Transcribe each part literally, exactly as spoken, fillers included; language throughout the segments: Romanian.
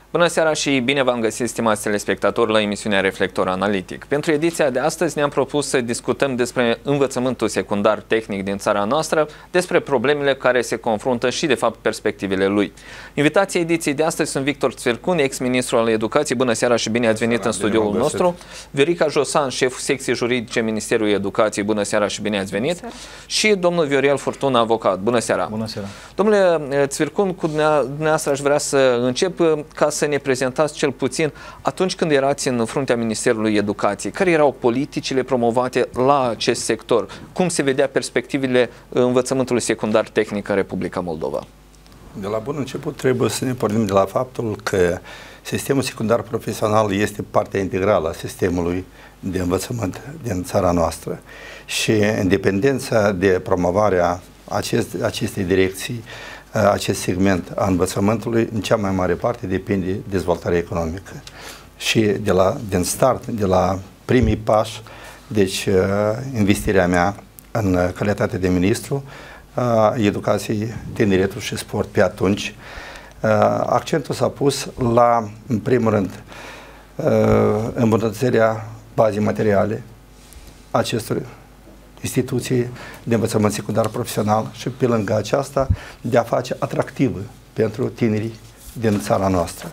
Bună seara și bine v-am găsit, stimați telespectatori, la emisiunea Reflector Analitic. Pentru ediția de astăzi ne-am propus să discutăm despre învățământul secundar tehnic din țara noastră, despre problemele care se confruntă și, de fapt, perspectivele lui. Invitații ediției de astăzi sunt Victor Țvircun, ex-ministru al Educației. Bună seara și bine ați venit în studioul nostru. Viorica Josan, șeful secției juridice Ministerului Educației. Bună seara și bine ați venit. Și domnul Vioriel Furtuna, avocat. Bună seara. Bună seara. Domnule Țvircun, cu dumneavoastră aș vrea să încep ca să ne prezentați cel puțin atunci când erați în fruntea Ministerului Educației. Care erau politicile promovate la acest sector? Cum se vedea perspectivele învățământului secundar tehnic în Republica Moldova? De la bun început trebuie să ne pornim de la faptul că sistemul secundar profesional este partea integrală a sistemului de învățământ din țara noastră și independența de promovarea acest, acestei direcții, acest segment a învățământului, în cea mai mare parte depinde de dezvoltarea economică. Și de la, din start, de la primii pași, deci investirea mea în calitate de ministru a Educației, Tineretul și Sport pe atunci, accentul s-a pus la, în primul rând, îmbunătățirea bazei materiale acestor instituții de învățământ secundar profesional și pe lângă aceasta de a face atractivă pentru tinerii din țara noastră.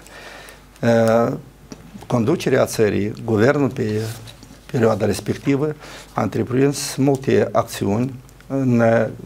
Conducerea țării, guvernul pe perioada respectivă a întreprins multe acțiuni în,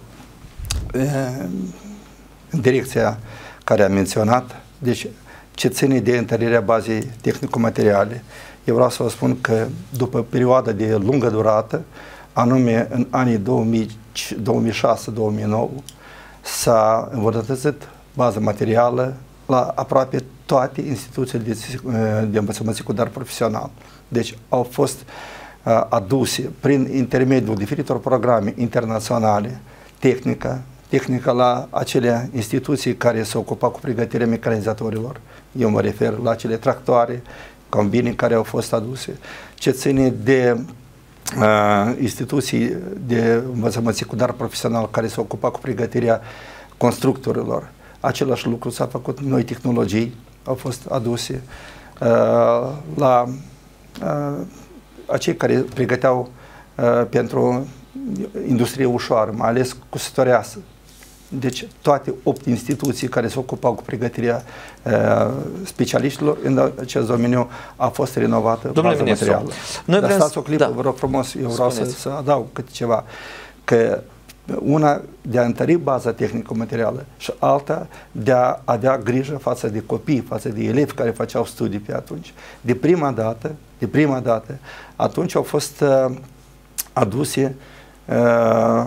în direcția care am menționat, deci ce ține de întărirea bazei tehnico-materiale. Eu vreau să vă spun că după perioada de lungă durată, anume în anii două mii șase două mii nouă, s-a îmbunătățit baza materială la aproape toate instituțiile de, de învățământ secundar profesional. Deci au fost uh, aduse prin intermediul diferitor programe internaționale tehnică, tehnică la acele instituții care se ocupa cu pregătirea mecanizatorilor. Eu mă refer la acele tractoare, combine care au fost aduse, ce ține de Uh, instituții de învățământ secundar profesional care se ocupa cu pregătirea constructorilor. Același lucru s-a făcut, noi tehnologii au fost aduse uh, la uh, acei care pregăteau uh, pentru industrie ușoară, mai ales cusătoreasă. Deci toate opt instituții care se ocupau cu pregătirea uh, specialiștilor în acest domeniu a fost renovată baza materială. Noi Dar stați o clipă, da. Vă rog frumos, eu vreau să, să adaug câte ceva, că una de a întări baza tehnico-materială și alta de a avea grijă față de copii, față de elevi care făceau studii pe atunci. De prima dată, de prima dată, atunci au fost uh, aduse uh,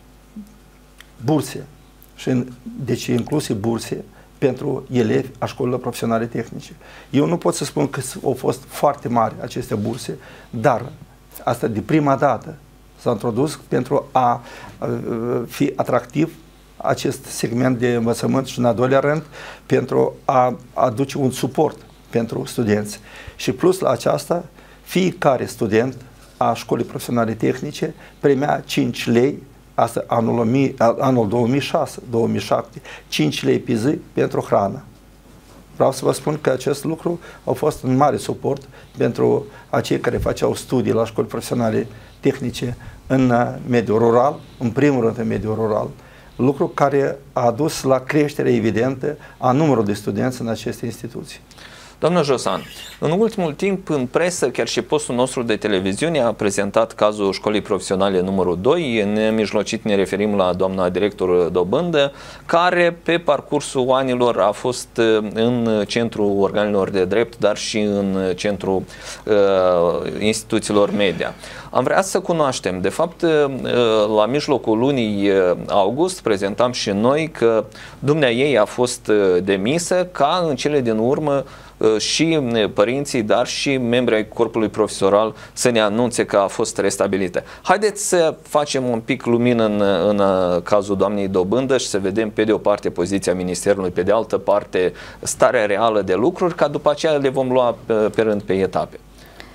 burse. Și deci incluse burse pentru elevi a școlilor profesionale tehnice. Eu nu pot să spun că au fost foarte mari aceste burse, dar asta de prima dată s-a introdus pentru a fi atractiv acest segment de învățământ și în al doilea rând pentru a aduce un suport pentru studenți. Și plus la aceasta, fiecare student a școlii profesionale tehnice primea cinci lei. Asta anul, anul două mii șase două mii șapte, cinci lei pe zi pentru hrană. Vreau să vă spun că acest lucru a fost un mare suport pentru acei care făceau studii la școli profesionale tehnice în mediul rural, în primul rând în mediul rural, lucru care a dus la creșterea evidentă a numărului de studenți în aceste instituții. Doamnă Josan, în ultimul timp, în presă, chiar și postul nostru de televiziune a prezentat cazul școlii profesionale numărul doi, nemijlocit ne referim la doamna director Dobândă, care pe parcursul anilor a fost în centrul organelor de drept, dar și în centrul uh, instituțiilor media. Am vrea să cunoaștem, de fapt, la mijlocul lunii august prezentam și noi că dumnea ei a fost demisă, ca în cele din urmă și părinții, dar și membrii ai corpului profesoral să ne anunțe că a fost restabilită. Haideți să facem un pic lumină în, în cazul doamnei Dobândă și să vedem pe de o parte poziția Ministerului, pe de altă parte starea reală de lucruri, ca după aceea le vom lua pe, pe rând, pe etape.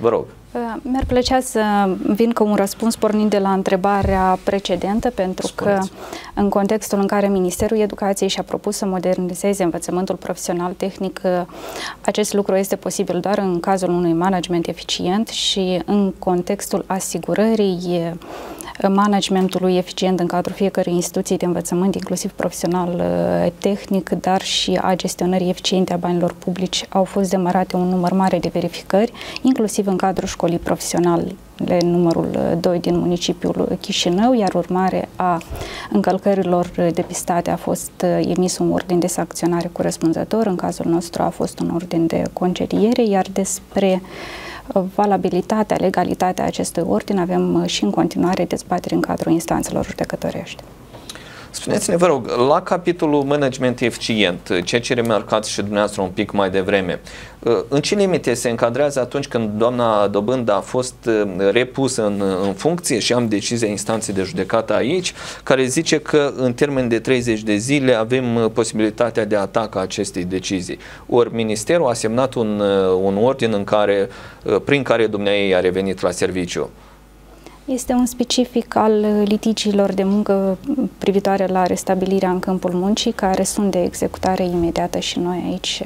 Vă rog. Mi-ar plăcea să vin cu un răspuns pornind de la întrebarea precedentă, pentru Spuneți. că în contextul în care Ministerul Educației și-a propus să modernizeze învățământul profesional tehnic, acest lucru este posibil doar în cazul unui management eficient și în contextul asigurării managementului eficient în cadrul fiecărei instituții de învățământ, inclusiv profesional tehnic, dar și a gestionării eficiente a banilor publici. Au fost demarate un număr mare de verificări, inclusiv în cadrul școlii profesionale numărul doi din municipiul Chișinău, iar urmare a încălcărilor depistate a fost emis un ordin de sancționare corespunzător. În cazul nostru a fost un ordin de concediere, iar despre valabilitatea, legalitatea acestui ordin avem și în continuare dezbatere în cadrul instanțelor judecătorești. Spuneți-ne, vă rog, la capitolul management eficient, ceea ce remarcați și dumneavoastră un pic mai devreme, în ce limite se încadrează atunci când doamna Dobândă a fost repusă în, în funcție și am decizia instanței de judecată aici, care zice că în termen de treizeci de zile avem posibilitatea de atac a acestei decizii. Ori Ministerul a semnat un, un ordin în care, prin care dumneavoastră a revenit la serviciu. Este un specific al litigiilor de muncă privitoare la restabilirea în câmpul muncii, care sunt de executare imediată și noi aici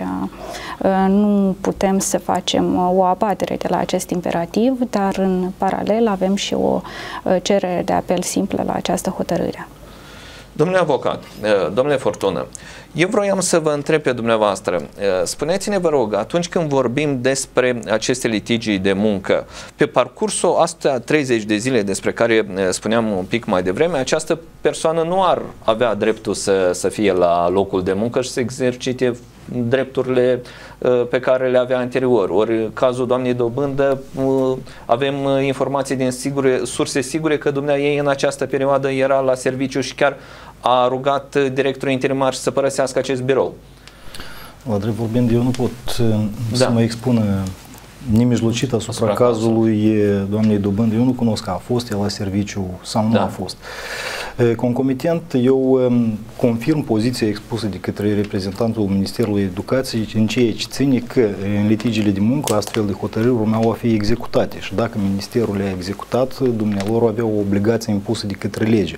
nu putem să facem o abatere de la acest imperativ, dar în paralel avem și o cerere de apel simplă la această hotărâre. Domnule avocat, domnule Fortună, eu vroiam să vă întreb pe dumneavoastră, spuneți-ne, vă rog, atunci când vorbim despre aceste litigii de muncă, pe parcursul astea treizeci de zile despre care spuneam un pic mai devreme, această persoană nu ar avea dreptul să, să fie la locul de muncă și să exercite drepturile pe care le avea anterior. Ori cazul doamnei Dobândă, avem informații din sigure, surse sigure că dumneavoastră în această perioadă era la serviciu și chiar a rugat directorul interimar să părăsească acest birou. La drept vorbind, eu nu pot da. să mă expun nemijlocit asupra, asupra cazului doamnei Dobândă. Eu nu cunosc că a fost el la serviciu sau nu da. a fost. Concomitent, eu confirm poziția expusă de către reprezentantul Ministerului Educației în ceea ce ține că în litigiile de muncă astfel de hotărâri urmeau a fi executate și dacă Ministerul le-a executat, dumnealor avea o obligație impusă de către lege.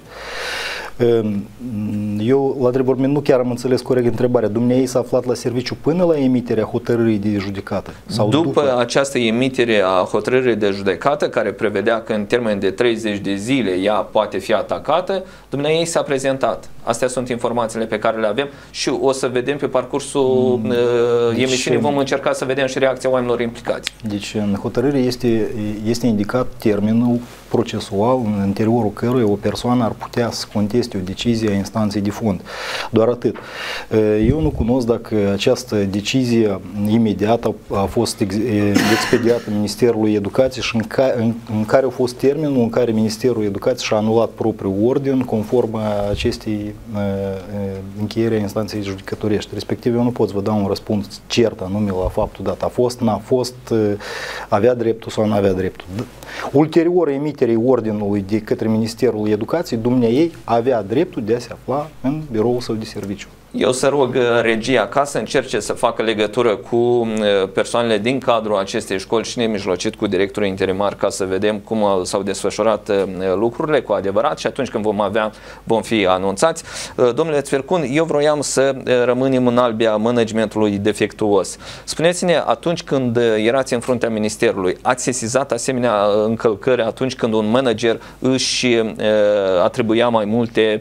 Eu, la drept vorbind, nu chiar am înțeles corect întrebarea. Dumneavoastră s-a aflat la serviciu până la emiterea hotărârii de judecată? Sau după, după această emitere a hotărârii de judecată, care prevedea că în termen de treizeci de zile ea poate fi atacată, dumneavoastră s-a prezentat. Astea sunt informațiile pe care le avem și o să vedem pe parcursul mm, deci, emisiunii, vom încerca să vedem și reacția oamenilor implicați. Deci în hotărâre este, este indicat termenul procesual în interiorul căruia o persoană ar putea să conteste o decizie a instanței de fond. Doar atât. Eu nu cunosc dacă această decizie imediată a fost expediată Ministerului Educației și în, ca, în, în care a fost termenul în care Ministerul Educației și-a anulat propriul ordin conform acestei încheiere a instanței judecătorești. Respectiv, eu nu pot să vă dau un răspuns cert anume la faptul dat. A fost, n-a fost, avea dreptul sau nu avea dreptul. Ulterior emiterii ordinului de către Ministerul Educației, dumneaei avea dreptul de a se afla în biroul său de serviciu. Eu să rog regia ca să încerce să facă legătură cu persoanele din cadrul acestei școli și nemijlocit cu directorul interimar ca să vedem cum s-au desfășurat lucrurile cu adevărat și atunci când vom avea, vom fi anunțați. Domnule Tvercun, eu vroiam să rămânem în albia managementului defectuos. Spuneți-ne, atunci când erați în fruntea Ministerului, ați sesizat asemenea încălcări atunci când un manager își atribuia mai multe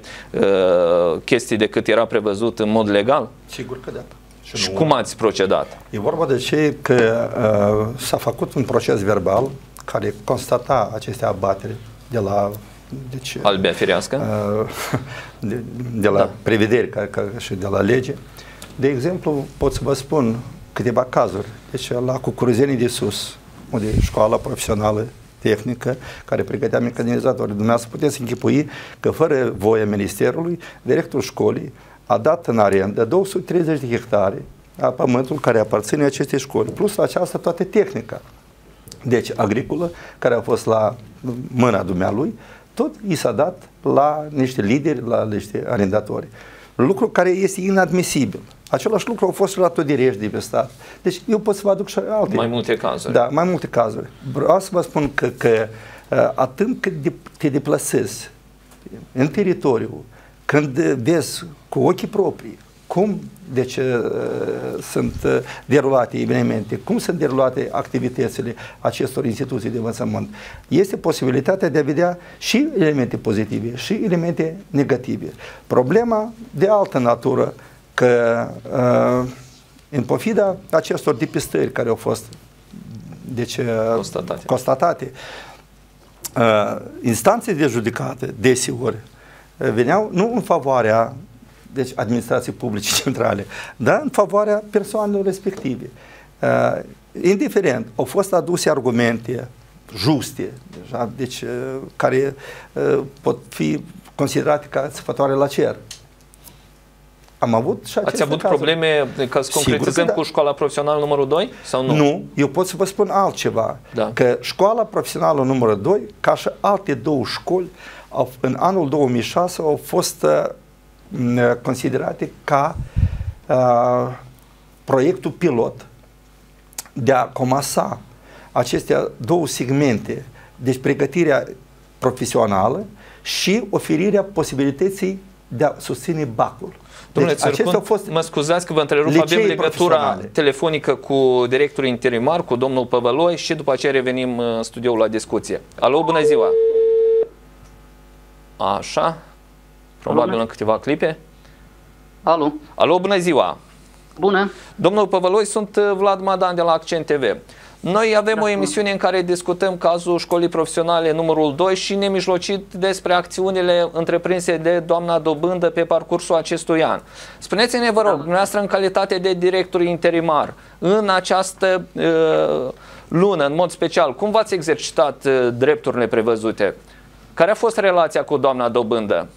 chestii decât era prevăzut în mod legal? Sigur că da. Și, și cum ați procedat? E vorba de ce că uh, s-a făcut un proces verbal care constata aceste abateri de la deci, albia firească? Uh, de, de la da. prevederi ca, ca, și de la lege. De exemplu, pot să vă spun câteva cazuri. Deci la Cucuruzenii de Sus, unde e școala profesională tehnică care pregătea mecanizatori. Dumneavoastră puteți închipui că fără voia Ministerului, directorul școlii a dat în arendă două sute treizeci de hectare a pământul care aparține acestei școli, plus aceasta toată tehnica. Deci agricolă, care a fost la mâna dumnealui, tot i s-a dat la niște lideri, la niște arendatori. Lucru care este inadmisibil. Același lucru a fost la Todirești de pe stat. Deci eu pot să vă aduc și alte. Mai multe cazuri. Da, mai multe cazuri. Vreau să vă spun că, că atât cât de, te deplasezi în teritoriu, când vezi cu ochii proprii cum deci, sunt derulate evenimente, cum sunt derulate activitățile acestor instituții de învățământ, este posibilitatea de a vedea și elemente pozitive și elemente negative. Problema de altă natură, că în pofida acestor depistări care au fost deci, constatate, constatate instanțele de judecată, desigur, veneau nu în favoarea deci administrației publice centrale, dar în favoarea persoanelor respective. Uh, indiferent, au fost aduse argumente juste, deja, deci, uh, care uh, pot fi considerate ca țăpătoare la cer. Am avut și aceste Ați avut cazuri. probleme, ca să concretizăm, da. cu școala profesională numărul doi? Sau nu? Nu, eu pot să vă spun altceva. Da. Că școala profesională numărul doi, ca și alte două școli, au, în anul două mii șase au fost uh, considerate ca uh, proiectul pilot de a comasa acestea două segmente, deci pregătirea profesională și oferirea posibilității de a susține bacul. Domnule deci, fost mă scuzați că vă întrerup, avem legătura telefonică cu directorul interimar, cu domnul Păvăloi, și după aceea revenim în studioul la discuție. Alo, bună ziua! Așa, probabil bună. În câteva clipe. Alo. Alo, bună ziua! Bună! Domnul Păvăloi, sunt Vlad Madan de la Accent T V. Noi avem da, o emisiune în care discutăm cazul școlii profesionale numărul doi și nemijlocit despre acțiunile întreprinse de doamna Dobândă pe parcursul acestui an. Spuneți-ne, vă rog, da. Dumneavoastră în calitate de director interimar, în această uh, lună, în mod special, cum v-ați exercitat uh, drepturile prevăzute? Care a fost relația cu doamna Dobândă?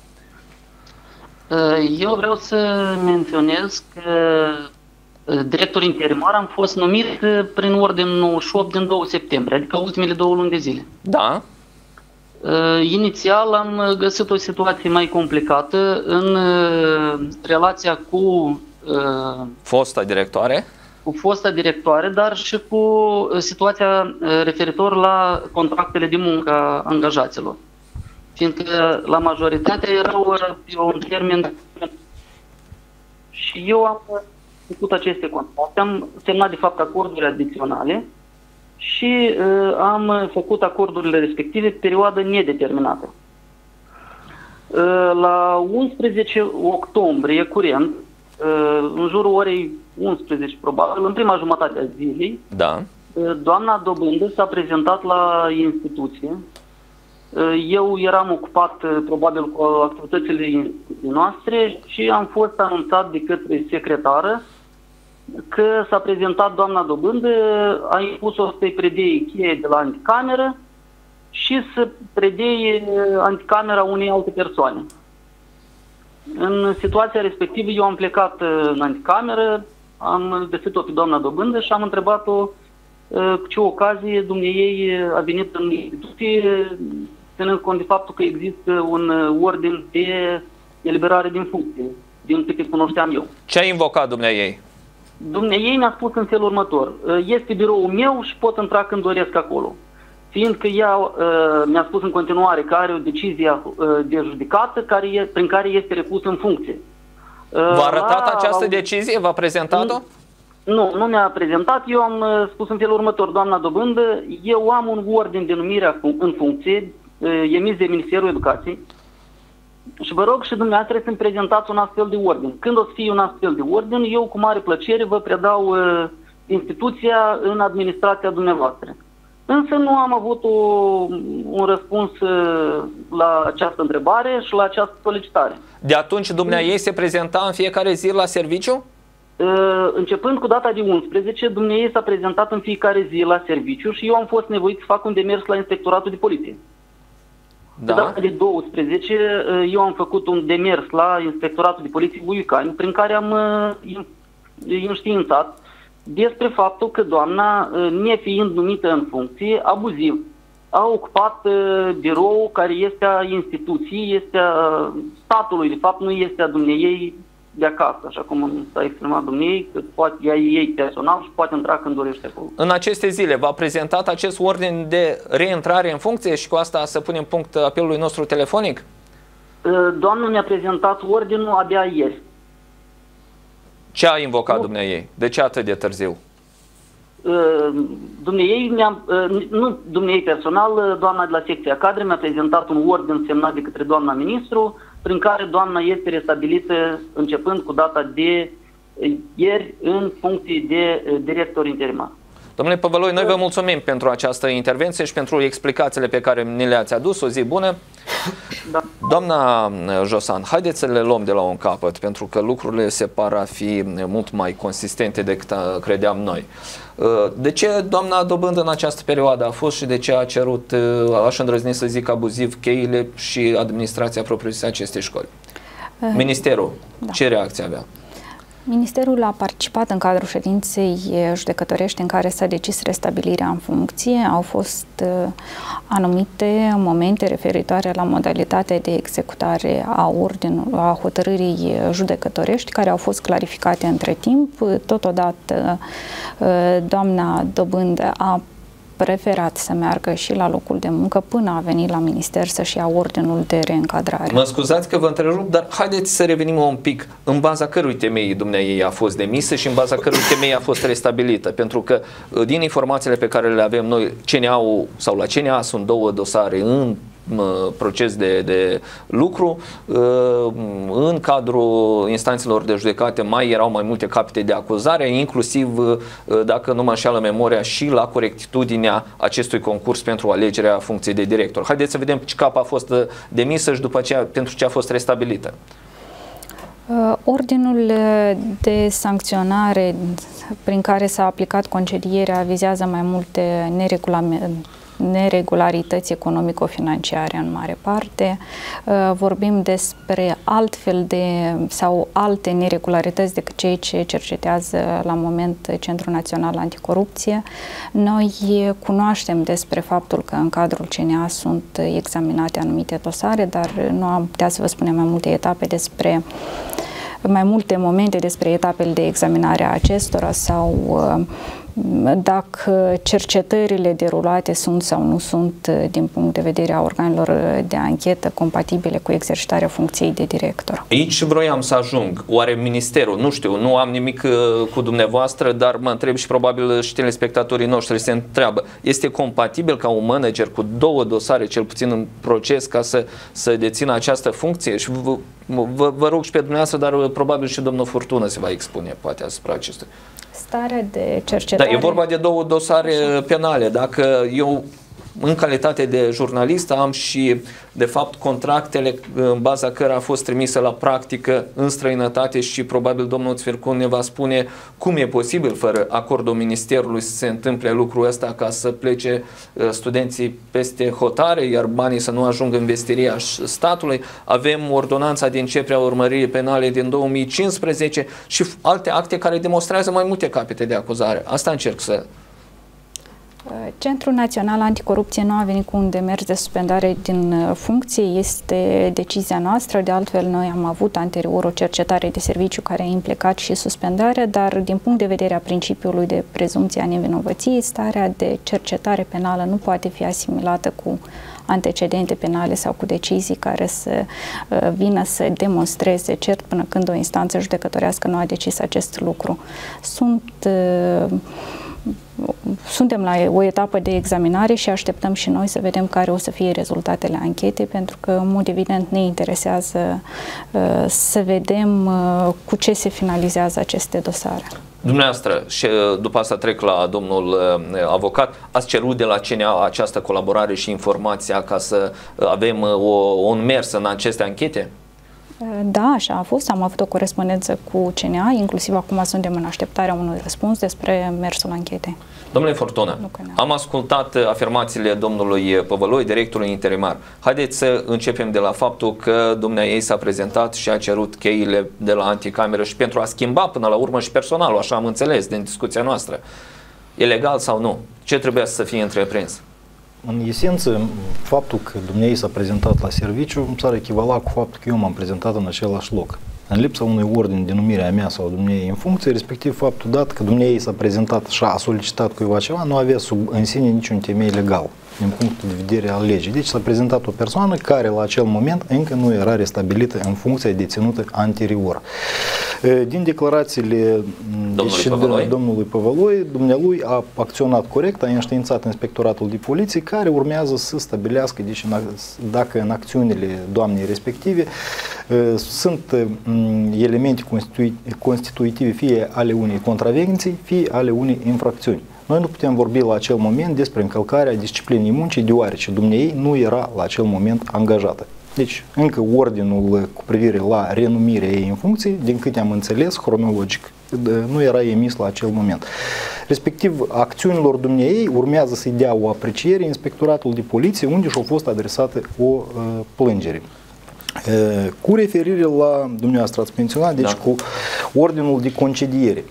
Eu vreau să menționez că director interimar am fost numit prin ordin nouăzeci și opt din doi septembrie, adică ultimele două luni de zile. Da. Inițial am găsit o situație mai complicată în relația cu fosta directoare, cu fosta directoare, dar și cu situația referitor la contractele de muncă a angajaților. Fiindcă la majoritate erau un termen și eu am făcut aceste contracte, am semnat de fapt acorduri adiționale și uh, am făcut acordurile respective pe perioadă nedeterminată. Uh, la unsprezece octombrie, curent, uh, în jurul orei unsprezece probabil, în prima jumătate a zilei, da. uh, doamna Dobândă s-a prezentat la instituție. Eu eram ocupat probabil cu activitățile instituției noastre și am fost anunțat de către secretară că s-a prezentat doamna Dobândă, a impus-o să-i predeie cheie de la anticameră și să predeie anticamera unei alte persoane. În situația respectivă eu am plecat în anticameră, am găsit-o pe doamna Dobândă și am întrebat-o cu ce ocazie dumneiei a venit în instituție, ținând cont de faptul că există un ordin de eliberare din funcție, din câte cunoșteam eu. Ce a invocat dumneiei? Dumneiei mi-a spus în felul următor: este biroul meu și pot intra când doresc acolo. Fiindcă ea uh, mi-a spus în continuare că are o decizie uh, de judecată care e, prin care este repus în funcție. Uh, V-a arătat la, această la, decizie? V-a prezentat-o? Nu, nu mi-a prezentat. Eu am uh, spus în felul următor: doamna Dobândă, eu am un ordin de numire în funcție uh, emis de Ministerul Educației și vă rog și dumneavoastră să-mi prezentați un astfel de ordin. Când o să fie un astfel de ordin, eu cu mare plăcere vă predau uh, instituția în administrația dumneavoastră. Însă nu am avut o, un răspuns uh, la această întrebare și la această solicitare. De atunci dumneaei se prezenta în fiecare zi la serviciu? Uh, începând cu data de unsprezece, dumneaei s-a prezentat în fiecare zi la serviciu și eu am fost nevoit să fac un demers la Inspectoratul de Poliție. Da. Pe data de douăsprezece, uh, eu am făcut un demers la Inspectoratul de Poliție Buiucani, prin care am uh, înștiințat despre faptul că doamna, nefiind numită în funcție, abuziv, a ocupat birou care este a instituției, este a statului, de fapt nu este a dumneiei de acasă, așa cum s-a exprimat dumnei, că poate ia ei personal și poate intra când dorește acolo. În aceste zile v-a prezentat acest ordin de reîntrare în funcție și cu asta să punem punct apelului nostru telefonic? Doamna mi-a prezentat ordinul abia ieri. Ce a invocat dumneai? De ce atât de târziu? Dumneiei mi-a, nu dumneiei personal, doamna de la secția cadre mi-a prezentat un ordin semnat de către doamna ministru, prin care doamna este restabilită începând cu data de ieri în funcție de director interimar. Domnule Păvăloi, noi vă mulțumim pentru această intervenție și pentru explicațiile pe care ni le-ați adus. O zi bună! Da. Doamna Josan, haideți să le luăm de la un capăt, pentru că lucrurile se par a fi mult mai consistente decât credeam noi. De ce doamna Dobândă în această perioadă a fost și de ce a cerut, aș îndrăzni să zic abuziv, cheile și administrația propriu-zisă acestei școli? Ministerul, da. Ce reacție avea? Ministerul a participat în cadrul ședinței judecătorești în care s-a decis restabilirea în funcție. Au fost anumite momente referitoare la modalitatea de executare a ordinului, a hotărârii judecătorești, care au fost clarificate între timp. Totodată, doamna Dobândă a preferat să meargă și la locul de muncă până a venit la minister să-și ia ordinul de reîncadrare. Mă scuzați că vă întrerup, dar haideți să revenim un pic. În baza cărui temei dumneavoastră a fost demisă și în baza cărui temei a fost restabilită? Pentru că din informațiile pe care le avem noi, C N A-ul sau la C N A sunt două dosare în proces de, de lucru. În cadrul instanțelor de judecate mai erau mai multe capete de acuzare, inclusiv, dacă nu mă înșeală memoria, și la corectitudinea acestui concurs pentru alegerea funcției de director. Haideți să vedem ce cap a fost demisă și după aceea pentru ce a fost restabilită. Ordinul de sancționare prin care s-a aplicat concedierea vizează mai multe neregulamente neregularități economico-financiare în mare parte. Vorbim despre altfel de sau alte neregularități decât cei ce cercetează la moment Centrul Național Anticorupție. Noi cunoaștem despre faptul că în cadrul C N A sunt examinate anumite dosare, dar nu am putea să vă spunem mai multe etape despre mai multe momente despre etapele de examinare a acestora sau dacă cercetările derulate sunt sau nu sunt, din punct de vedere a organelor de anchetă, compatibile cu exercitarea funcției de director. Aici vroiam să ajung. Oare ministerul, nu știu, nu am nimic cu dumneavoastră, dar mă întreb și probabil și telespectatorii noștri se întreabă, este compatibil ca un manager cu două dosare, cel puțin în proces, ca să, să dețină această funcție? Și vă, vă, vă rog și pe dumneavoastră, dar probabil și domnul Furtună se va expune, poate, asupra acestui. Starea de cercetare... Da, e vorba de două dosare Așa. penale. Dacă eu, în calitate de jurnalist, am și, de fapt, contractele în baza cărora a fost trimisă la practică în străinătate și probabil domnul Țvircun ne va spune cum e posibil, fără acordul Ministerului, să se întâmple lucrul ăsta ca să plece studenții peste hotare, iar banii să nu ajungă în vestiria statului. Avem ordonanța de începere a urmăririi penale din două mii cincisprezece și alte acte care demonstrează mai multe capete de acuzare. Asta încerc să... Centrul Național Anticorupție nu a venit cu un demers de suspendare din funcție, este decizia noastră, de altfel noi am avut anterior o cercetare de serviciu care a implicat și suspendarea, dar din punct de vedere a principiului de prezumție a nevinovăției, starea de cercetare penală nu poate fi asimilată cu antecedente penale sau cu decizii care să uh, vină să demonstreze cert până când o instanță judecătorească nu a decis acest lucru. Sunt uh, Suntem la o etapă de examinare și așteptăm și noi să vedem care o să fie rezultatele anchetei, pentru că, în mod evident, ne interesează uh, să vedem uh, cu ce se finalizează aceste dosare. Dumneavoastră, și după asta trec la domnul uh, avocat, ați cerut de la C N A această colaborare și informația ca să avem uh, o, un mers în aceste anchete? Da, așa a fost. Am avut o corespondență cu C N A, inclusiv acum suntem în așteptarea unui răspuns despre mersul anchetei. Domnule Fortună, am ascultat afirmațiile domnului Păvăloi, directorul interimar. Haideți să începem de la faptul că dumneaei s-a prezentat și a cerut cheile de la anticameră și pentru a schimba până la urmă și personalul, așa am înțeles din discuția noastră. E legal sau nu? Ce trebuia să fie întreprins? În esență, faptul că dumneavoastră s-a prezentat la serviciu s-ar echivala cu faptul că eu m-am prezentat în același loc. în lipsa unui ordin de numire a mea sau dumneavoastră în funcție, respectiv faptul dat că dumneavoastră s-a prezentat și a solicitat cuiva ceva, nu avea sub în sine niciun temei legal din punctul de vedere al legii. Deci s-a prezentat o persoană care la acel moment încă nu era restabilită în funcția deținută anterior. Din declarațiile domnului, deci, Păvăloi. domnului Păvăloi, dumnealui a acționat corect, a înștiințat inspectoratul de poliție care urmează să stabilească deci, dacă în acțiunile doamnei respective sunt elemente constitutive fie ale unei contravenții, fie ale unei infracțiuni. Noi nu putem vorbi la acel moment despre încălcarea disciplinii muncii, deoarece dumneei nu era la acel moment angajată. Deci, încă ordinul cu privire la renumirea ei în funcție, din câte am înțeles, cronologic, nu era emis la acel moment. Respectiv, acțiunilor dumneei urmează să-i dea o apreciere inspectoratul de poliție, unde și-a fost adresată o uh, plângere. Uh, cu referire la, dumneavoastră ați menționat, deci da. cu ordinul de concediere.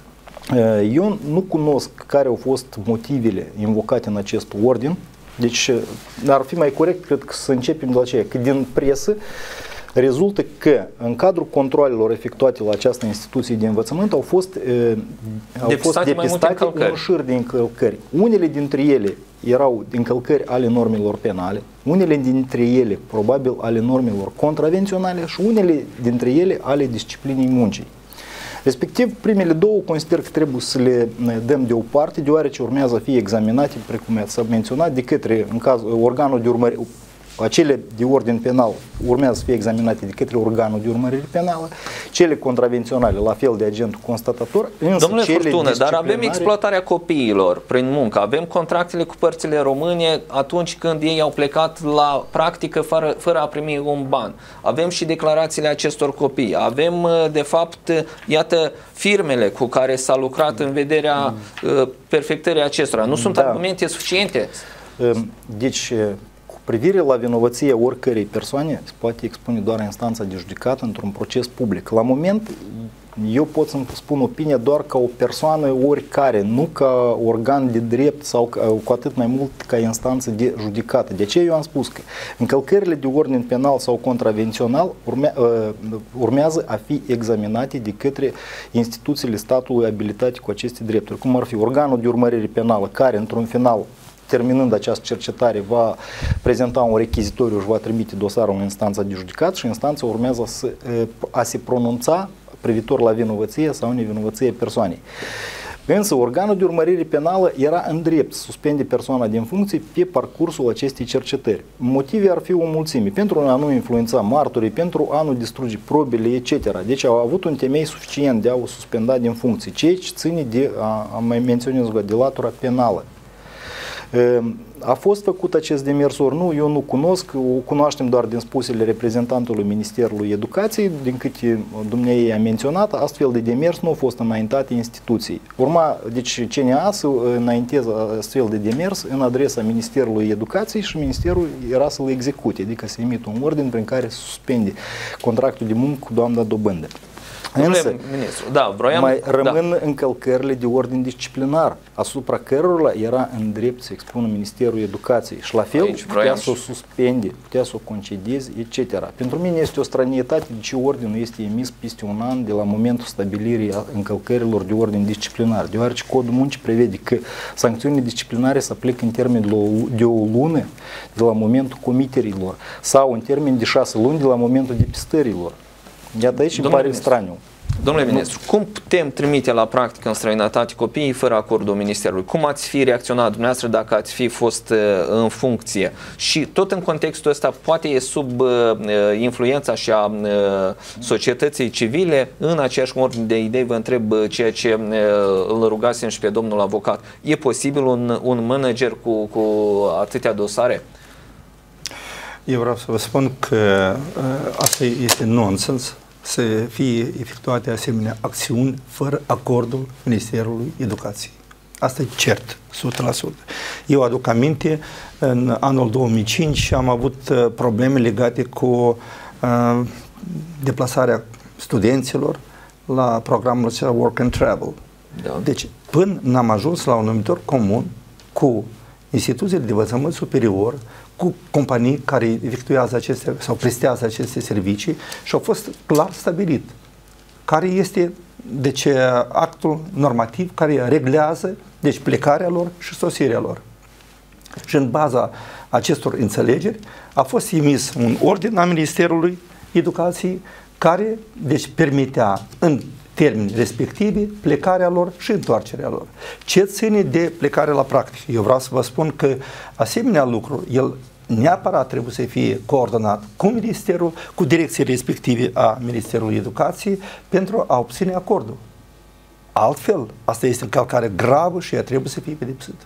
Eu nu cunosc care au fost motivele invocate în acest ordin, deci ar fi mai corect, cred că să începem de la aceea, că din presă rezultă că în cadrul controalelor efectuate la această instituție de învățământ au fost, au depistate, fost depistate un șir de încălcări. Unele dintre ele erau încălcări ale normelor penale, unele dintre ele probabil ale normelor contravenționale și unele dintre ele ale disciplinii muncii. Respectiv, primele două consider că trebuie să le dăm deoparte, deoarece urmează să fie examinate, precum ați menționat, de către, în cazul, organul de urmărire, acele de ordin penal urmează să fie examinate de către organul de urmărire penală, cele contravenționale, la fel de agentul constatator, însă Domnule cele Furtună, dar avem exploatarea copiilor prin muncă, avem contractele cu părțile române atunci când ei au plecat la practică fără, fără a primi un ban. Avem și declarațiile acestor copii. Avem, de fapt, iată, firmele cu care s-a lucrat în vederea uh, perfectării acestora. Nu sunt da. argumente suficiente? Deci, privire la vinovăția oricărei persoane se poate expune doar instanța de judecată într-un proces public. La moment, eu pot să-mi spun opinia doar ca o persoană oricare, nu ca organ de drept sau ca, cu atât mai mult ca instanță de judecată. De aceea eu am spus că încălcările de ordin penal sau contravențional urme, urmează a fi examinate de către instituțiile statului abilitate cu aceste drepturi, cum ar fi organul de urmărire penală, care într-un final, terminând această cercetare, va prezenta un rechizitoriu și va trimite dosarul în instanța de judecată și instanța urmează să, a se pronunța privitor la vinovăție sau nevinovăție persoanei. Însă organul de urmărire penală era în drept să suspende persoana din funcție pe parcursul acestei cercetări. Motive ar fi o mulțime, pentru a nu influența martorii, pentru a nu distruge probele, et cetera. Deci au avut un temei suficient de a o suspenda din funcție, ceea ce ține de, am mai menționez, de latura penală. A fost făcut acest demers ori nu, eu nu cunosc, o cunoaștem doar din spusele reprezentantului Ministerului Educației, din câte dumneavoastră a menționat, astfel de demers nu a fost înaintat instituției. Urma, deci C N A să înainteze astfel de demers în adresa Ministerului Educației și Ministerul era să-l execute, adică să emită un ordin prin care să suspende contractul de muncă cu doamna dobândă. Însă, ministru, da, vroiam, mai rămân da. încălcările de ordin disciplinar, asupra cărora era în drept să expună Ministerul Educației și la fel Aici putea să o suspende, putea să o concedieze, et cetera. Pentru mine este o strănietate de ce ordinul este emis peste un an de la momentul stabilirii încălcărilor de ordin disciplinar, deoarece Codul Muncii prevede că sancțiunile disciplinare se aplică în termen de o lună de la momentul comiterilor sau în termen de șase luni de la momentul depistărilor. Iată aici îmi pare straniu. Domnule ministru, cum putem trimite la practică în străinătate copiii fără acordul Ministerului? Cum ați fi reacționat dumneavoastră dacă ați fi fost uh, în funcție? Și tot în contextul ăsta, poate e sub uh, influența și a uh, societății civile, în aceeași ordine de idei vă întreb uh, ceea ce uh, îl rugasem și pe domnul avocat. E posibil un, un manager cu, cu atâtea dosare? Eu vreau să vă spun că uh, asta este nonsens să fie efectuate asemenea acțiuni fără acordul Ministerului Educației. Asta e cert, o sută la sută. Eu aduc aminte, în anul două mii cinci am avut uh, probleme legate cu uh, deplasarea studenților la programul acela Work and Travel. Da. Deci, până n-am ajuns la un numitor comun cu instituțiile de învățământ superior cu companii care efectuează aceste sau prestează aceste servicii și au fost clar stabilit care este deci, actul normativ care reglează deci, plecarea lor și sosirea lor. Și în baza acestor înțelegeri a fost emis un ordin a Ministerului Educației care deci, permitea în termeni respectivi plecarea lor și întoarcerea lor. Ce ține de plecare la practică? Eu vreau să vă spun că asemenea lucru, el neapărat trebuie să fie coordonat cu Ministerul, cu direcții respective a Ministerului Educației pentru a obține acordul. Altfel, asta este încălcare gravă și ea trebuie să fie pedepsită.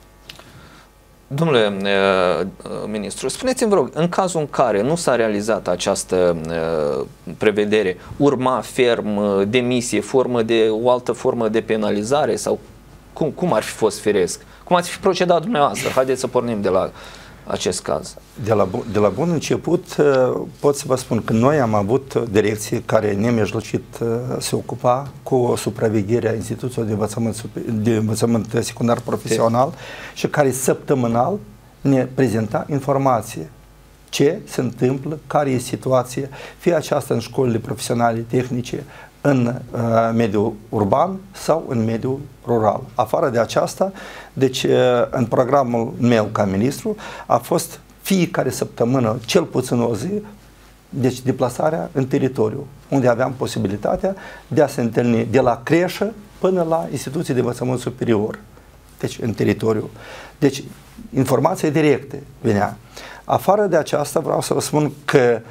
Domnule uh, ministru, spuneți-mi, vă rog, în cazul în care nu s-a realizat această uh, prevedere, urma ferm uh, demisie, formă de, o altă formă de penalizare sau cum, cum ar fi fost firesc? Cum ați fi procedat dumneavoastră? Haideți să pornim de la acest caz. De la, de la bun început pot să vă spun că noi am avut direcție care nemijlocit se ocupa cu supravegherea instituțiilor de învățământ, de învățământ secundar profesional și care săptămânal ne prezenta informație ce se întâmplă, care e situația, fie aceasta în școlile profesionale tehnice, în uh, mediul urban sau în mediul rural. Afară de aceasta, deci uh, în programul meu ca ministru a fost fiecare săptămână, cel puțin o zi, deci deplasarea în teritoriu, unde aveam posibilitatea de a se întâlni de la creșă până la instituții de învățământ superior. Deci în teritoriu. Deci informația directă venea. Afară de aceasta vreau să vă spun că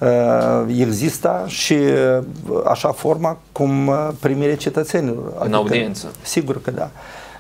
exista și așa forma cum primirea cetățenilor. În adică, audiență. Sigur că da.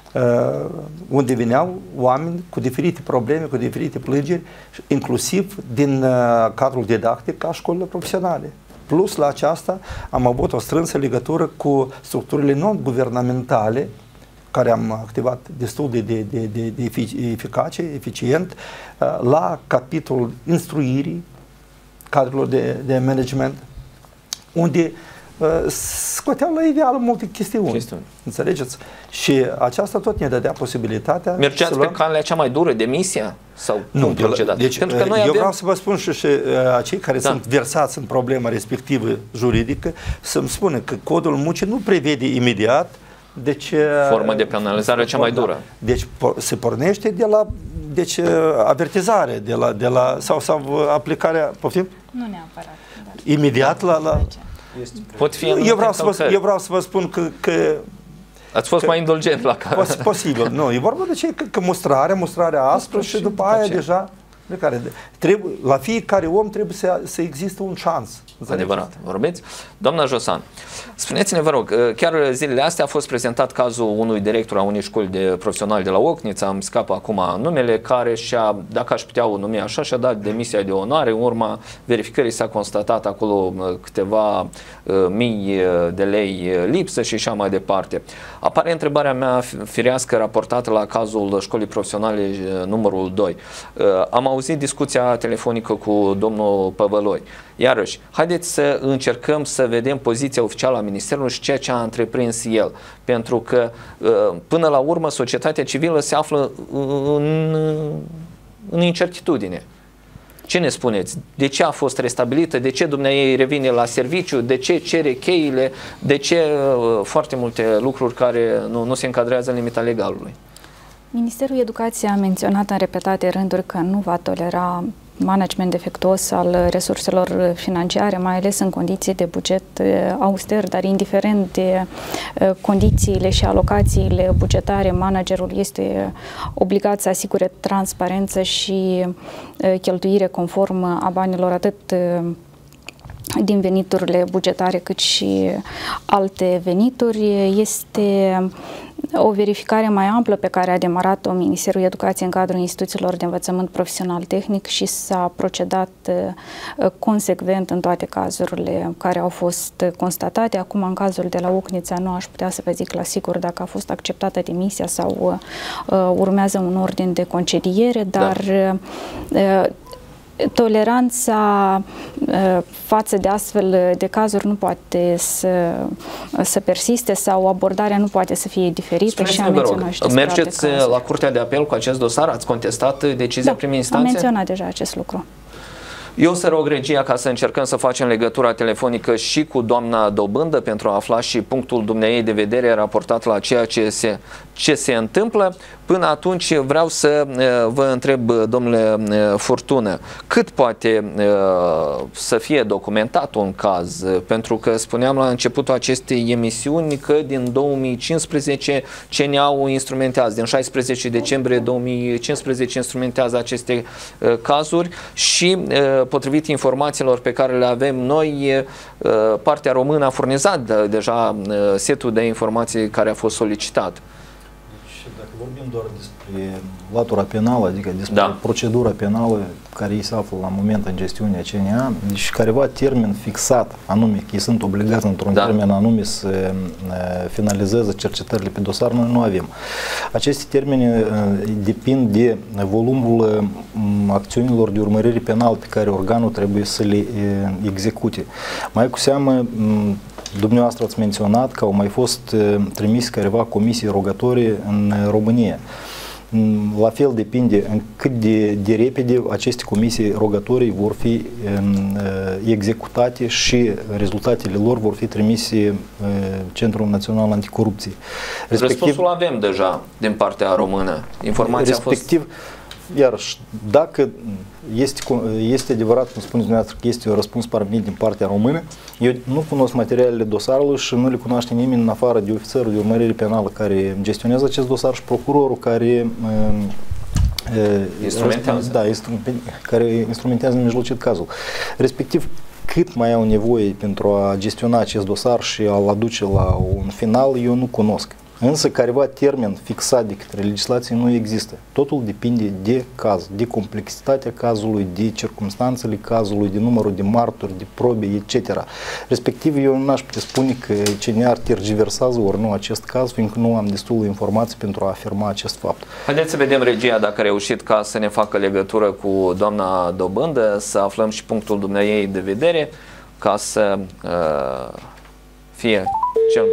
Unde veneau oameni cu diferite probleme, cu diferite plângeri, inclusiv din cadrul didactic a școlilor profesionale. Plus la aceasta am avut o strânsă legătură cu structurile non-guvernamentale care am activat destul de, de, de, de, de eficace, eficient, la capitolul instruirii cadrelor de, de management, unde uh, scoteau la ideală multe chestiuni. chestiuni. Înțelegeți? Și aceasta tot ne dădea posibilitatea... Mergeați luăm... pe calea cea mai dură, demisia? Sau nu, de la, deci, Pentru că noi eu avem... vreau să vă spun și, și uh, acei care da. sunt versați în problema respectivă juridică, să-mi spună că codul muncii nu prevede imediat deci, forma de penalizare cea mai dură. Deci se pornește de la deci, avertizare, de la, de la, sau, sau aplicarea, poftim? Nu neapărat. Imediat la... la... Pot fi eu, vreau să vă, eu vreau să vă spun că... că Ați fost că, mai indulgent la care... Posibil, nu. E vorba de ce? Că, că mustrarea, mustrarea aspră și după aia deja... De care, trebuie, la fiecare om trebuie să, să existe un șans. Adevărat. Vorbiți? Doamna Josan, spuneți-ne, vă rog, chiar zilele astea a fost prezentat cazul unui director a unei școli de profesionali de la Ocnița, îmi scapă acum numele, care și-a, dacă aș putea o numi așa, și-a dat demisia de onoare. În urma verificării s-a constatat acolo câteva uh, mii de lei lipsă și așa mai departe. Apare întrebarea mea firească raportată la cazul școlii profesionale numărul doi. Uh, am auzit discuția telefonică cu domnul Păvăloi. Iarăși, haideți să încercăm să vedem poziția oficială a Ministerului și ceea ce a întreprins el. Pentru că, până la urmă, societatea civilă se află în, în incertitudine. Ce ne spuneți? De ce a fost restabilită? De ce dumneavoastră revine la serviciu? De ce cere cheile? De ce foarte multe lucruri care nu, nu se încadrează în limita legalului? Ministerul Educației a menționat în repetate rânduri că nu va tolera management defectuos al resurselor financiare, mai ales în condiții de buget auster, dar indiferent de condițiile și alocațiile bugetare, managerul este obligat să asigure transparență și cheltuire conform a banilor atât din veniturile bugetare cât și alte venituri. Este o verificare mai amplă pe care a demarat-o Ministerul Educației în cadrul instituțiilor de învățământ profesional tehnic și s-a procedat uh, consecvent în toate cazurile care au fost constatate. Acum, în cazul de la Ocnița, nu aș putea să vă zic la sigur dacă a fost acceptată demisia sau uh, urmează un ordin de concediere, dar da. uh, toleranța față de astfel de cazuri nu poate să, să persiste sau abordarea nu poate să fie diferită. Și am menționat și mergeți la Curtea de Apel cu acest dosar? Ați contestat decizia da, primei instanțe? Am menționat deja acest lucru. Eu să rog regia ca să încercăm să facem legătura telefonică și cu doamna Dobândă pentru a afla și punctul dumneei de vedere raportat la ceea ce se, ce se întâmplă. Până atunci vreau să vă întreb, domnule Furtună, cât poate să fie documentat un caz? Pentru că spuneam la începutul acestei emisiuni că din două mii cincisprezece C N A-ul instrumentează, din șaisprezece decembrie două mii cincisprezece instrumentează aceste cazuri și potrivit informațiilor pe care le avem noi, partea română a furnizat deja setul de informații care a fost solicitat. Dacă vorbim doar despre latura penală, adică despre da. procedura penală care ei se află la moment în gestiunea C N A, deci careva termen fixat, anume că ei sunt obligați într-un da. termen anume să finalizeze cercetările pe dosar, noi nu avem. Aceste termene depind de volumul acțiunilor de urmărire penală pe care organul trebuie să le execute. Mai cu seamă, dumneavoastră ați menționat că au mai fost trimis careva comisii rogatorii în România. La fel depinde în cât de, de repede aceste comisii rogatorii vor fi um, executate și rezultatele lor vor fi trimise uh, Centrul Național Anticorupție. Respectiv, răspunsul avem deja din partea română. Informația respectiv, a fost... Iarăși, dacă este, este adevărat, cum spuneți dumneavoastră, că este un răspuns parvenit din partea română, eu nu cunosc materialele dosarului și nu le cunoaște nimeni în afară de ofițerul de urmărire penală care gestionează acest dosar și procurorul care instrumentează, da, care instrumentează mijlocit cazul. Respectiv, cât mai au nevoie pentru a gestiona acest dosar și a-l aduce la un final, eu nu cunosc. Însă careva termen fixat de către legislație nu există. Totul depinde de caz, de complexitatea cazului, de circumstanțele cazului, de numărul de martori, de probe, et cetera. Respectiv, eu n-aș putea spune că C N A ar tergiversează ori nu acest caz, fiindcă nu am destul informații pentru a afirma acest fapt. Haideți să vedem regia dacă a reușit ca să ne facă legătură cu doamna Dobândă, să aflăm și punctul dumneaei de vedere, ca să uh, fie cel...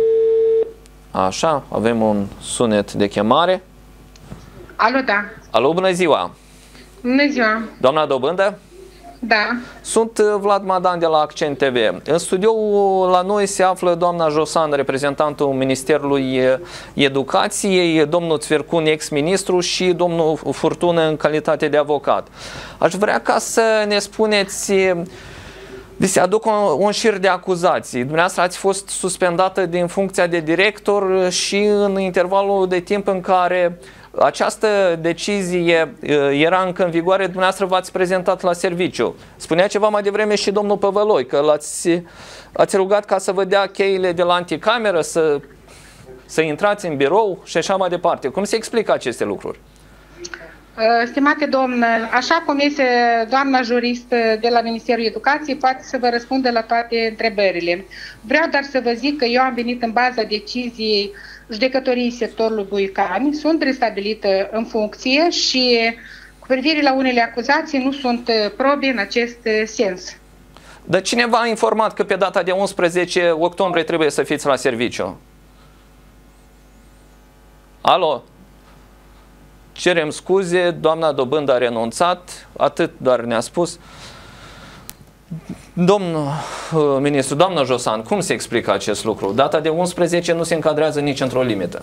Așa, avem un sunet de chemare. Alo, da. Alo, bună ziua! Bună ziua! Doamna Dobândă? Da. Sunt Vlad Madan de la Accent T V. În studio la noi se află doamna Josan, reprezentantul Ministerului Educației, domnul Țvercun, ex-ministru, și domnul Furtună în calitate de avocat. Aș vrea ca să ne spuneți... Vi se aduc un, un șir de acuzații. Dumneavoastră ați fost suspendată din funcția de director și în intervalul de timp în care această decizie era încă în vigoare, dumneavoastră v-ați prezentat la serviciu. Spunea ceva mai devreme și domnul Păvăloi, că l-ați ați rugat ca să vă dea cheile de la anticameră, să, să intrați în birou și așa mai departe. Cum se explică aceste lucruri? Stimate domn, așa cum este doamna jurist de la Ministerul Educației, poate să vă răspundă la toate întrebările. Vreau doar să vă zic că eu am venit în baza deciziei judecătoriei sectorului Buicani, sunt restabilită în funcție și cu privire la unele acuzații nu sunt probe în acest sens. Dar cineva a informat că pe data de unsprezece octombrie trebuie să fiți la serviciu? Alo? Cerem scuze, doamna Dobândă a renunțat, atât doar ne-a spus. Domnul ministru, doamna Josan, cum se explică acest lucru? Data de unsprezece nu se încadrează nici într-o limită.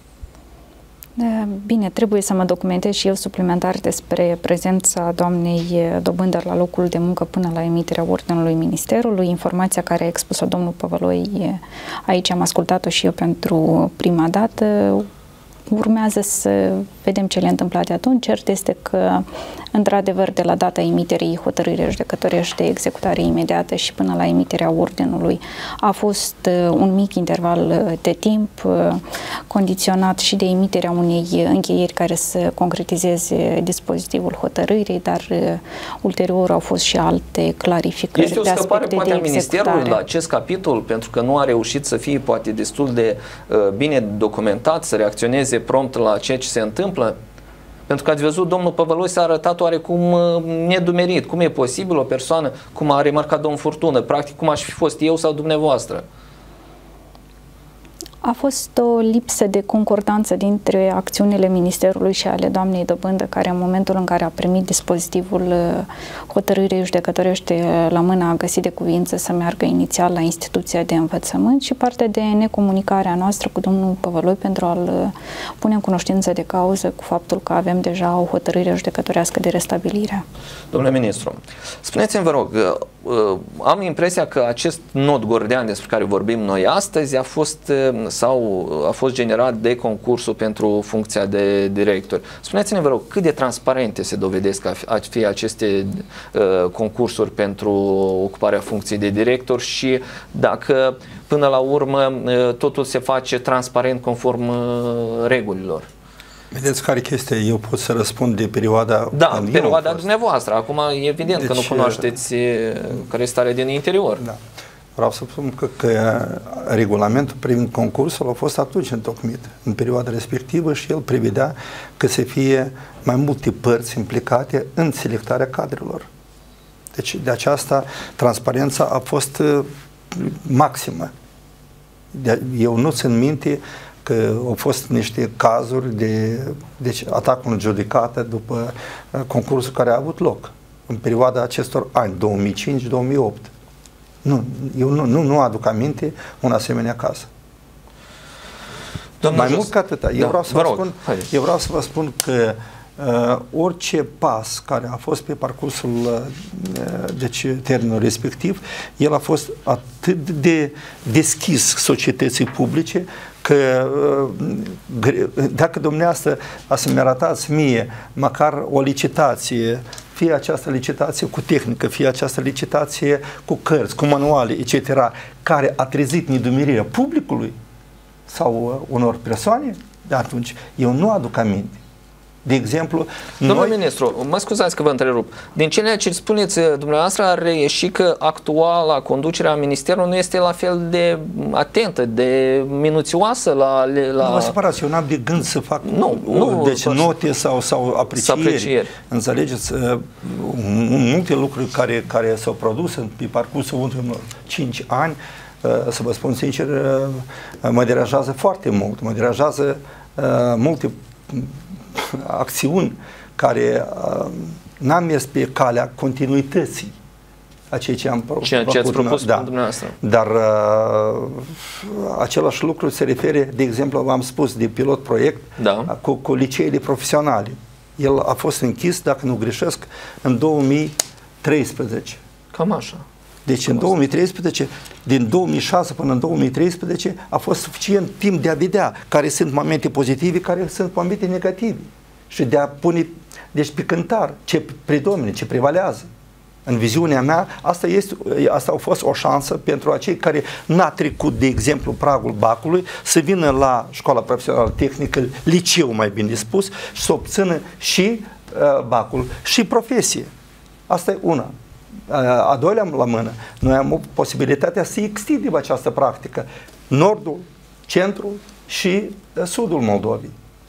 Bine, trebuie să mă documentez și eu suplimentar despre prezența doamnei Dobândă la locul de muncă până la emiterea ordinului Ministerului. Informația care a expus-o domnul Păvăloi, aici am ascultat-o și eu pentru prima dată. Urmează să vedem ce le-a întâmplat de atunci. Cert este că, într-adevăr, de la data emiterii hotărârii judecătorești de executare imediată și până la emiterea ordinului a fost un mic interval de timp condiționat și de emiterea unei încheieri care să concretizeze dispozitivul hotărârii, dar ulterior au fost și alte clarificări. Este o scăpare poate a Ministerului la acest capitol, pentru că nu a reușit să fie poate destul de uh, bine documentat, să reacționeze prompt la ceea ce se întâmplă? Pentru că ați văzut, domnul Păvăloi s-a arătat oarecum nedumerit. Cum e posibil o persoană, cum a remarcat domnul Furtună, practic cum aș fi fost eu sau dumneavoastră? A fost o lipsă de concordanță dintre acțiunile Ministerului și ale doamnei Dobândă, care în momentul în care a primit dispozitivul hotărârii judecătorești la mână a găsit de cuvință să meargă inițial la instituția de învățământ, și partea de necomunicarea noastră cu domnul Păvăloi pentru a-l pune în cunoștință de cauză cu faptul că avem deja o hotărâre judecătorească de restabilire. Domnule ministru, spuneți-mi, vă rog, am impresia că acest nod gordean despre care vorbim noi astăzi a fost sau a fost generat de concursul pentru funcția de director. Spuneți-ne, vă rog, cât de transparente se dovedesc a fi aceste uh, concursuri pentru ocuparea funcției de director și dacă până la urmă uh, totul se face transparent conform uh, regulilor. Vedeți care chestie? Eu pot să răspund de perioada... Da, perioada dumneavoastră. Acum e evident deci, că nu cunoașteți care este starea din interior. Da. Vreau să spun că, că regulamentul privind concursul a fost atunci întocmit, în perioada respectivă, și el prevedea că să fie mai multe părți implicate în selectarea cadrelor. Deci de aceasta transparența a fost maximă. De, eu nu țin minte că au fost niște cazuri de deci, atacul în judecată după concursul care a avut loc în perioada acestor ani, două mii cinci - două mii opt. Nu, eu nu, nu, nu aduc aminte un asemenea caz. Domnul Mai Jos, mult ca atâta, eu, da, vreau să vă spun, eu vreau să vă spun că uh, orice pas care a fost pe parcursul uh, deci, termenul respectiv, el a fost atât de deschis societății publice că uh, dacă dumneavoastră a să-mi arătați mie măcar o licitație, fie această licitație cu tehnică, fie această licitație cu cărți, cu manuale, et cetera, care a trezit nedumerirea publicului sau unor persoane, de atunci eu nu aduc aminte. De exemplu, domnul noi... ministru, mă scuzați că vă întrerup. Din cele ce spuneți dumneavoastră ar reieși că actuala conducerea ministerului nu este la fel de atentă, de minuțioasă la... la... Nu vă separați, eu n-am de gând să fac nu, nu, deci note sau, sau aprecieri. aprecieri. Înțelegeți? Multe lucruri care, care s-au produs pe parcursul ultimilor cinci ani, să vă spun sincer, mă deranjează foarte mult. Mă deranjează multe acțiuni care uh, n-am mers pe calea continuității a ceea ce am propus. Ce, ce ați propus da. dumneavoastră. Dar uh, același lucru se refere, de exemplu, v-am spus, de pilot proiect da. cu, cu liceele profesionale. El a fost închis, dacă nu greșesc, în două mii treisprezece. Cam așa. Deci în două mii treisprezece, din două mii șase până în două mii treisprezece a fost suficient timp de a vedea care sunt momente pozitive, care sunt momente negative și de a pune, deci pe cântar, ce predomine, ce prevalează. În viziunea mea, asta, este, asta a fost o șansă pentru acei care n-a trecut, de exemplu, pragul bacului, să vină la școala profesională tehnică, liceu mai bine spus, și să obțină și uh, bacul și profesie. Asta e una. A doilea la mână, noi am posibilitatea să extindem această practică nordul, centrul și sudul Moldovei.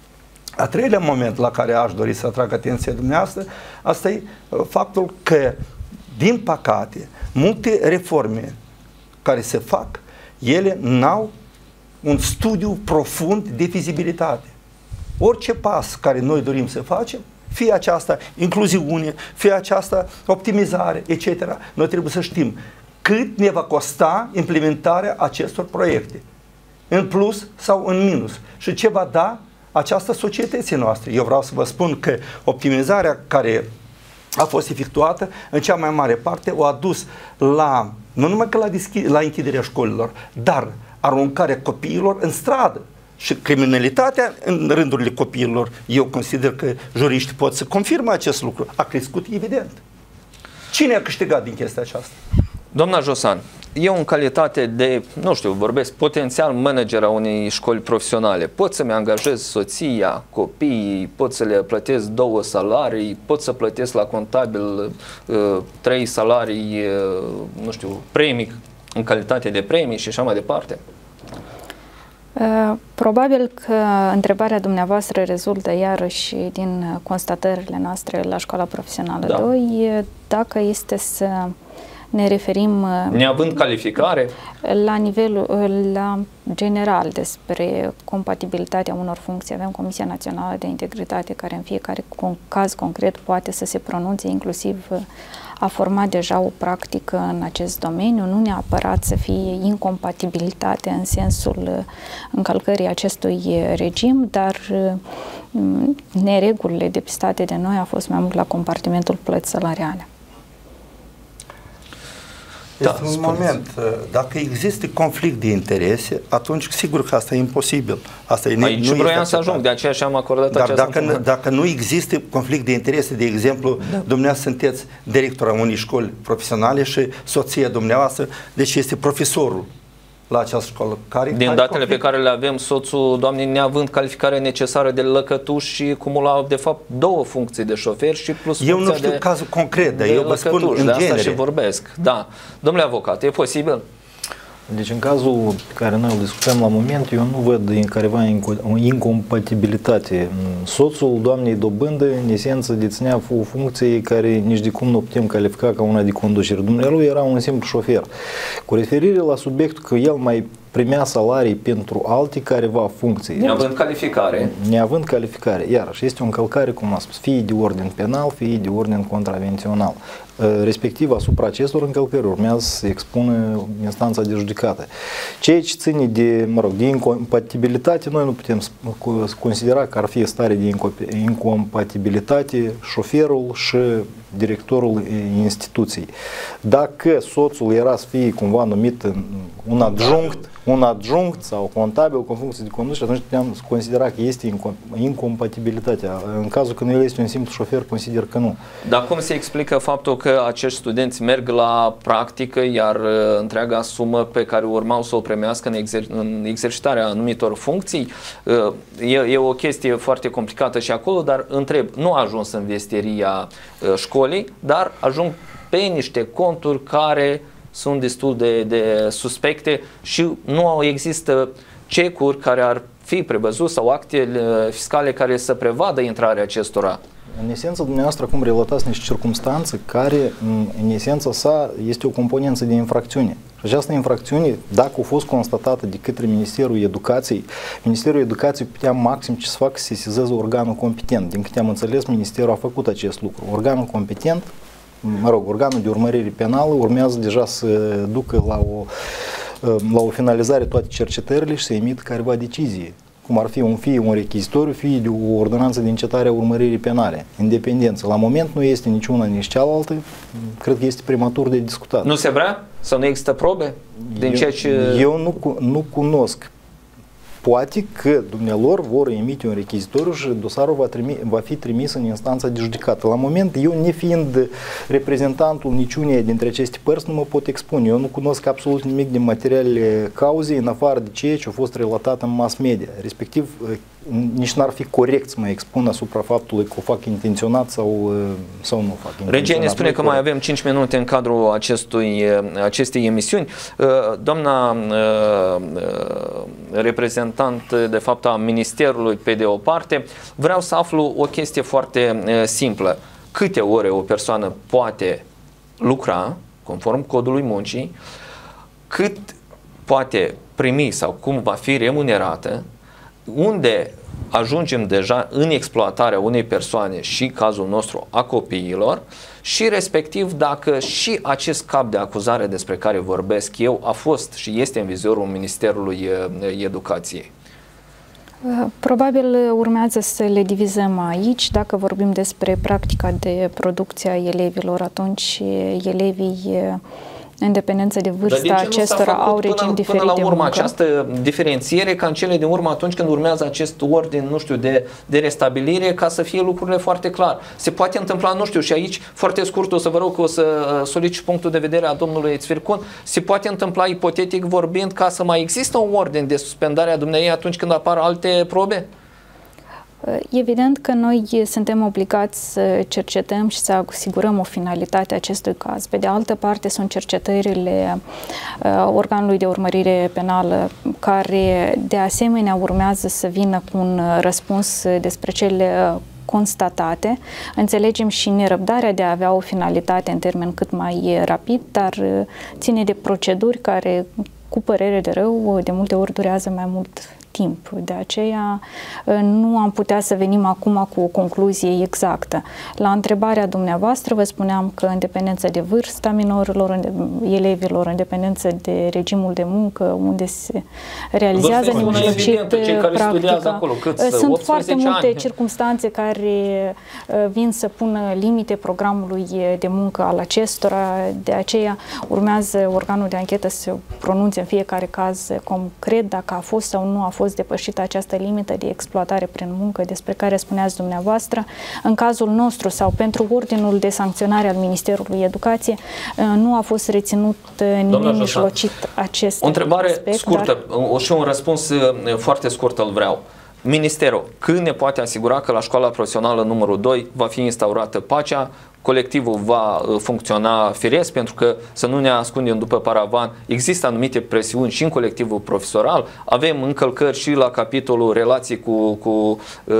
A treilea moment la care aș dori să atrag atenția dumneavoastră, asta e faptul că, din păcate, multe reforme care se fac, ele n-au un studiu profund de fizibilitate. Orice pas care noi dorim să facem, fie această incluziune, fie această optimizare, et cetera. Noi trebuie să știm cât ne va costa implementarea acestor proiecte, în plus sau în minus, și ce va da această societății noastre. Eu vreau să vă spun că optimizarea care a fost efectuată, în cea mai mare parte, o a dus la, nu numai că la, la închiderea școlilor, dar aruncarea copiilor în stradă. Și criminalitatea în rândurile copiilor, eu consider că juriștii pot să confirme acest lucru, a crescut evident. Cine a câștigat din chestia aceasta? Doamna Josan, eu în calitate de, nu știu, vorbesc potențial manager a unei școli profesionale, pot să-mi angajez soția, copiii, pot să le plătesc două salarii, pot să plătesc la contabil uh, trei salarii, uh, nu știu, premii, în calitate de premii și așa mai departe? Probabil că întrebarea dumneavoastră rezultă iarăși din constatările noastre la Școala Profesională da. doi, dacă este să ne referim neavând calificare la nivelul la general despre compatibilitatea unor funcții. Avem Comisia Națională de Integritate care în fiecare caz concret poate să se pronunțe, inclusiv a format deja o practică în acest domeniu, nu neapărat să fie incompatibilitate în sensul încălcării acestui regim, dar neregulile depistate de noi au fost mai mult la compartimentul plăți salariale. Este Da, un spuneți. moment, dacă există conflict de interese, atunci sigur că asta e imposibil. Asta e, Aici nu vroiam este să ajung, de aceea și-am acordat Dar această dacă, informație. dacă nu există conflict de interese, de exemplu, da. dumneavoastră sunteți directora unei școli profesionale și soția dumneavoastră, deci este profesorul la această școală. Care, Din care datele conflict? pe care le avem, soțul doamnei neavând calificarea necesară de lăcătuș și cumula de fapt două funcții de șofer și plus Eu nu funcția știu de, cazul concret, dar de eu vă spun lăcătuș, în de asta genere. și vorbesc. Da. Domnule avocat, e posibil? Deci în cazul pe care noi îl discutăm la moment, eu nu văd în careva o incompatibilitate. Soțul doamnei dobândă, în esență, deținea o funcție care nici de cum nu putem califica ca una de conducere. Dumnealui era un simplu șofer. Cu referire la subiectul că el mai primea salarii pentru alte careva funcții. Neavând calificare. Neavând calificare. Iarăși, este o încălcare, cum am spus, fie de ordin penal, fie de ordin contravențional. Respectiv, asupra acestor încălcări urmează să se expună instanța de judecată. Ceea ce ține de, mă rog, de incompatibilitate, noi nu putem considera că ar fi stare de incompatibilitate șoferul și directorul instituției. Dacă soțul era să fie cumva numit un adjunct, un adjunct sau contabil cu funcție de conducere, atunci puteam considera că este incompatibilitatea. În cazul când el este un simplu șofer, consider că nu. Dar cum se explică faptul că acești studenți merg la practică, iar întreaga sumă pe care urmau să o primească în, exer în exercitarea anumitor funcții, e, e o chestie foarte complicată și acolo, dar întreb, nu a ajuns în vestieria școlii, dar ajung pe niște conturi care sunt destul de, de suspecte și nu există cecuri care ar fi prevăzut sau acte fiscale care să prevadă intrarea acestora. În esență, dumneavoastră, acum relatați niște circumstanțe care, în esența sa, este o componență de infracțiune. Și această infracțiune, dacă a fost constatată de către Ministerul Educației, Ministerul Educației putea maxim ce să facă să se sesizeze organul competent. Din câte am înțeles, Ministerul a făcut acest lucru. Organul competent, mă rog, organul de urmărire penală urmează deja să ducă la o, la o finalizare toate cercetările și să emită careva decizie. Cum ar fi un fie un rechizitoriu, fie de o ordonanță de încetare a urmăririi penale. Independență. La moment nu este niciuna, nici cealaltă. Cred că este prematur de discutat. Nu se vrea? Sau nu există probe? Din eu, ceea ce... eu nu, nu cunosc. Poate că dumnealor vor emite un rechizitoriu și dosarul va, trimi, va fi trimis în instanța de judecată. La moment, eu, nefiind reprezentantul niciuneia dintre aceste părți, nu mă pot expune. Eu nu cunosc absolut nimic din materialele cauzei, în afară de ceea ce a fost relatat în mass media. Respectiv, nici n-ar fi corect să mă expun asupra faptului că o fac intenționat sau, sau nu fac intenționat. Regia ne spune că mai avem cinci minute în cadrul acestui, acestei emisiuni. Doamna reprezentant, de fapt, a Ministerului, pe de o parte, vreau să aflu o chestie foarte simplă. Câte ore o persoană poate lucra, conform codului muncii, cât poate primi sau cum va fi remunerată, unde ajungem deja în exploatarea unei persoane și cazul nostru a copiilor și respectiv dacă și acest cap de acuzare despre care vorbesc eu a fost și este în vizorul Ministerului Educației. Probabil urmează să le divizăm aici. Dacă vorbim despre practica de producție a elevilor, atunci elevii în dependență de vârsta acestora au regim diferit până la de urmă muncă. această diferențiere ca în cele din urmă atunci când urmează acest ordin, nu știu, de, de restabilire, ca să fie lucrurile foarte clar. Se poate întâmpla, nu știu, și aici foarte scurt o să vă rog că o să solicit punctul de vedere a domnului Țvircun, se poate întâmpla ipotetic vorbind ca să mai există un ordin de suspendare a dumneavoastră atunci când apar alte probe? Evident că noi suntem obligați să cercetăm și să asigurăm o finalitate a acestui caz. Pe de altă parte, sunt cercetările uh, organului de urmărire penală care, de asemenea, urmează să vină cu un răspuns despre cele uh, constatate. Înțelegem și nerăbdarea de a avea o finalitate în termen cât mai rapid, dar uh, ține de proceduri care, cu părere de rău, de multe ori durează mai mult timp. De aceea nu am putea să venim acum cu o concluzie exactă. La întrebarea dumneavoastră vă spuneam că în dependență de vârsta minorilor, elevilor, în dependență de regimul de muncă, unde se realizează nemijlocit practica. Sunt foarte multe ani. circumstanțe care vin să pună limite programului de muncă al acestora. De aceea urmează organul de anchetă să se pronunțe în fiecare caz concret dacă a fost sau nu a fost depășită această limită de exploatare prin muncă despre care spuneați dumneavoastră. În cazul nostru sau pentru ordinul de sancționare al Ministerului Educației nu a fost reținut nemijlocit acest O întrebare aspect, scurtă dar... și un răspuns foarte scurt îl vreau. Ministerul, când ne poate asigura că la școala profesională numărul doi va fi instaurată pacea, colectivul va funcționa firesc, pentru că să nu ne ascundem după paravan, există anumite presiuni și în colectivul profesoral, avem încălcări și la capitolul relații cu, cu uh,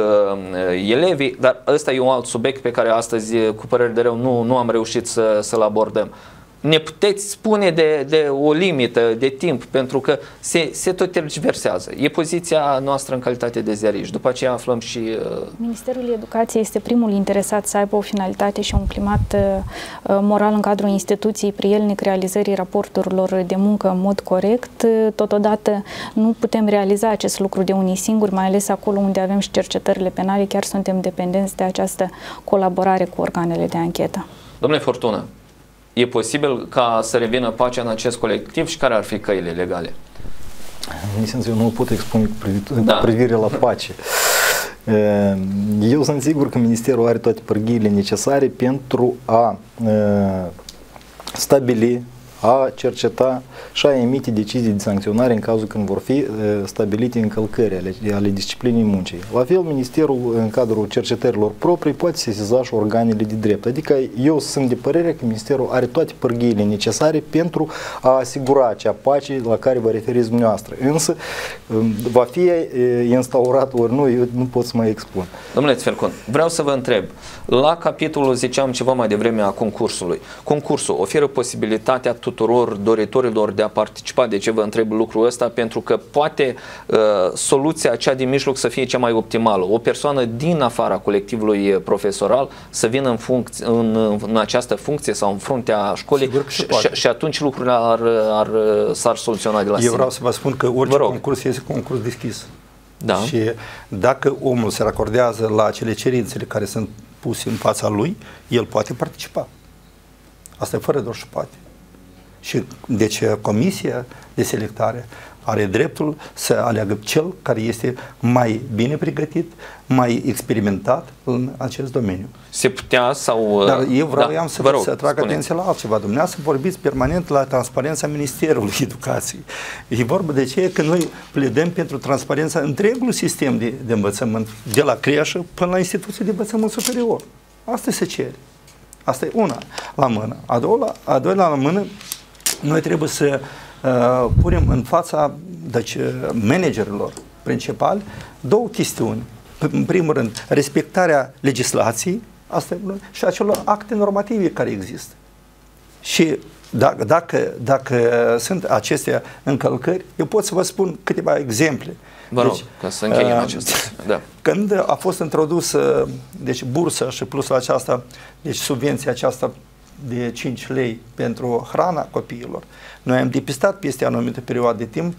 elevii, dar ăsta e un alt subiect pe care astăzi, cu părere de rău, nu, nu am reușit să, să-l abordăm. Ne puteți spune de, de o limită de timp, pentru că se, se tot tergiversează. E poziția noastră în calitate de ziariști. După aceea aflăm și... Uh... Ministerul Educației este primul interesat să aibă o finalitate și un climat uh, moral în cadrul instituției prielnic realizării raporturilor de muncă în mod corect. Totodată nu putem realiza acest lucru de unii singuri, mai ales acolo unde avem și cercetările penale, chiar suntem dependenți de această colaborare cu organele de anchetă. Domnule Fortună, e posibil ca să revină pacea în acest colectiv și care ar fi căile legale? În esență, eu nu pot expune cu da. privire la pace. Eu sunt sigur că Ministerul are toate pârghiile necesare pentru a stabili, a cerceta și a emite decizii de sancționare în cazul când vor fi stabilite încălcări ale, ale disciplinii muncii. La fel, Ministerul, în cadrul cercetărilor proprii, poate sesiza și organele de drept. Adică eu sunt de părere că Ministerul are toate pârghiile necesare pentru a asigura acea pace la care vă referiți dumneavoastră. Însă, va fi instaurat ori nu, eu nu pot să mai expun. Domnule Țvercun, vreau să vă întreb, la capitolul, ziceam ceva mai devreme, a concursului. Concursul oferă posibilitatea tuturor doritorilor de a participa. De ce vă întreb lucrul ăsta? Pentru că poate uh, soluția cea din mijloc să fie cea mai optimală. O persoană din afara colectivului profesoral să vină în, funcție, în, în această funcție sau în fruntea școlii și, și atunci lucrurile ar, ar, s-ar soluționa de la sine. Eu vreau să vă spun că orice concurs este concurs deschis. Da. Și dacă omul se racordează la acele cerințele care sunt puse în fața lui, el poate participa. Asta e fără doar și poate. Și deci comisia de selectare are dreptul să aleagă cel care este mai bine pregătit, mai experimentat în acest domeniu. Se putea sau... Dar eu vreau da, să, rog, să atrag spune. atenția la altceva. Dumneavoastră vorbiți permanent la transparența Ministerului Educației. E vorba de ce că noi pledăm pentru transparența întregului sistem de, de învățământ, de la creșă până la instituții de învățământ superior. Asta se cere. Asta e una la mână. A doua, a doua la mână, noi trebuie să uh, punem în fața deci, managerilor principali două chestiuni. În primul rând, respectarea legislației asta, și acelor acte normative care există. Și dacă, dacă, dacă sunt aceste încălcări, eu pot să vă spun câteva exemple. Vă rog, deci, ca să încheiem uh, acest. Da. Când a fost introdusă deci, bursa și plusul aceasta, deci subvenția aceasta de cinci lei pentru hrana copiilor, noi am depistat peste anumită perioadă de timp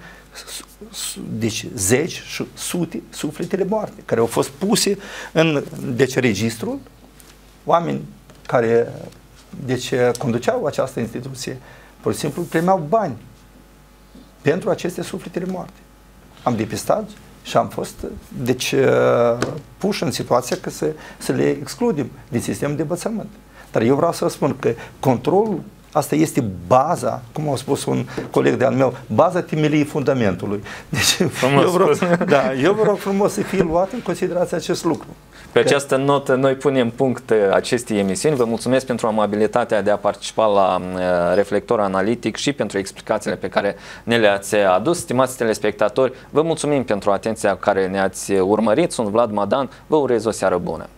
deci zeci și sute sufletele moarte care au fost puse în deci, registrul, oameni care deci, conduceau această instituție, pur și simplu primeau bani pentru aceste sufletele moarte. Am depistat și am fost deci, puși în situația că să, să le excludem din sistemul de învățământ. Dar eu vreau să vă spun că controlul Asta este baza, cum a spus un coleg de-al meu, baza temeliei fundamentului. Deci eu vă, rog, da, eu vă rog frumos să fie luat în considerație acest lucru. Pe această notă noi punem punct acestei emisiuni. Vă mulțumesc pentru amabilitatea de a participa la Reflector Analitic și pentru explicațiile pe care ne le-ați adus. Stimați telespectatori, vă mulțumim pentru atenția care ne-ați urmărit. Sunt Vlad Madan, vă urez o seară bună.